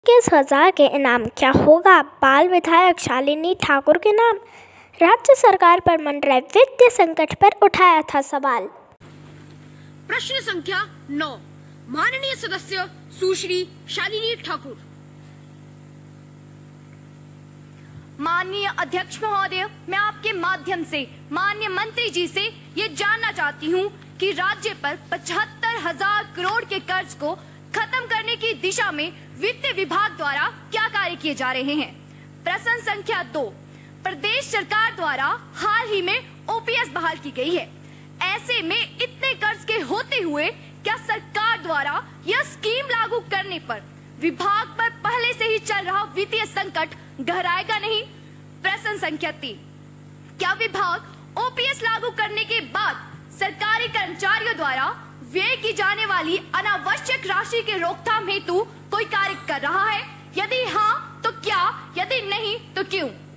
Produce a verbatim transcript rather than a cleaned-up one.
इक्कीस हजार के इनाम। क्या होगा बाल विधायक शालिनी ठाकुर के नाम? राज्य सरकार पर मंडराए वित्तीय संकट पर उठाया था सवाल। प्रश्न संख्या नौ, माननीय सदस्य सुश्री शालिनी ठाकुर। माननीय अध्यक्ष महोदय, मैं आपके माध्यम से माननीय मंत्री जी से ये जानना चाहती हूँ कि राज्य पर पचहत्तर हजार करोड़ के कर्ज को खत्म करने की दिशा में वित्त विभाग द्वारा क्या कार्य किए जा रहे हैं। प्रश्न संख्या दो, प्रदेश सरकार द्वारा हाल ही में ओपीएस बहाल की गई है। ऐसे में इतने कर्ज के होते हुए क्या सरकार द्वारा यह स्कीम लागू करने पर विभाग पर पहले से ही चल रहा वित्तीय संकट गहराएगा नहीं? प्रश्न संख्या तीन, क्या विभाग ओपीएस लागू करने के बाद सरकारी कर्मचारियों द्वारा व्यय की जाने वाली अनावश्यक राशि के रोकथाम हेतु कोई कार्य कर रहा है? यदि हाँ तो क्या, यदि नहीं तो क्यों?